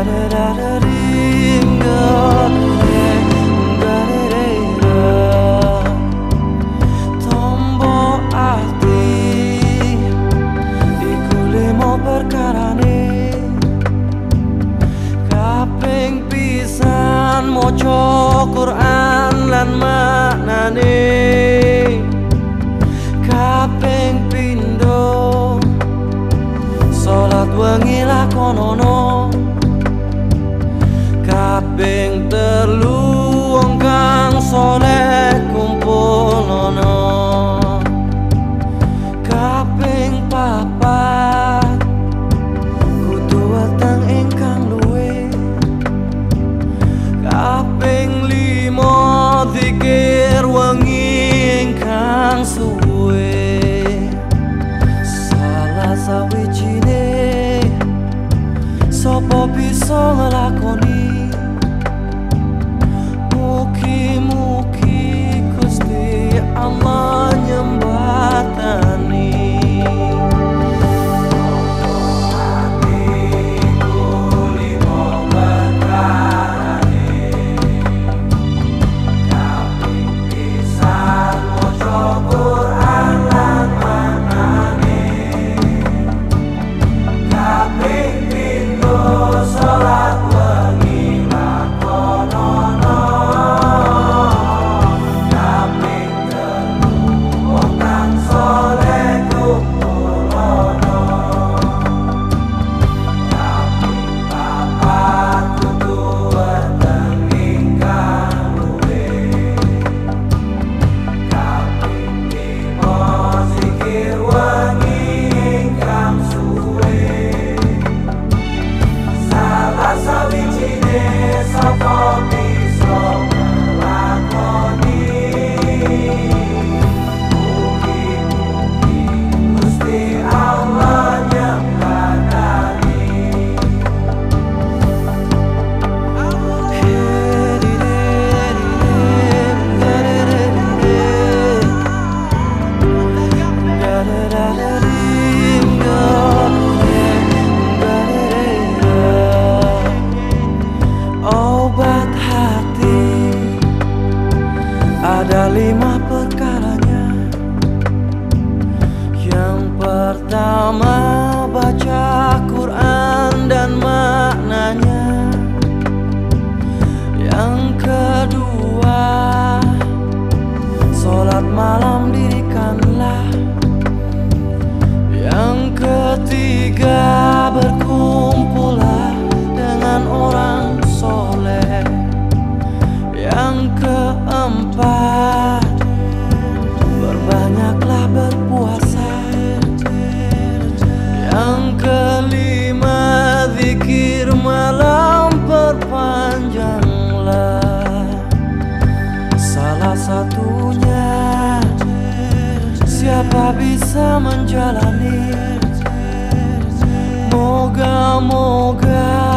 Tombo ati iku limo perkarane kaping pisan maca Quran lan maknane, kaping pindho salat wengi lakonono, kaping telu wong kang saleh kumpulno, kaping papat kudu weteng ingkang luwih, kaping limo zikir wengi ingkang suwe. Salah sawijine sapa bisa nglakoni, mugi-mugi Gusti Allah nyembatani. Ada 5 perkaranya. Yang pertama baca Quran dan maknanya. Yang kedua sholat malam dirikanlah. Yang ketiga berkumpullah dengan orang soleh. Yang keempat berbanyaklah berpuasa. Yang kelima zikir malam perpanjanglah. Salah satunya siapa bisa menjalani, moga-moga